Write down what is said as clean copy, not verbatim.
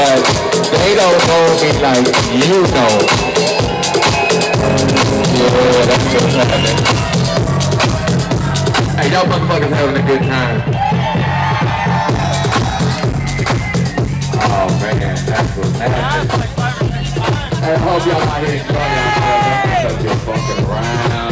but they don't know me like you know. Yeah, that's what's happening. Hey, y'all motherfuckers having a good time. Oh man, that's what's happening. I hope y'all out here enjoying yourselves. I'm just fucking around.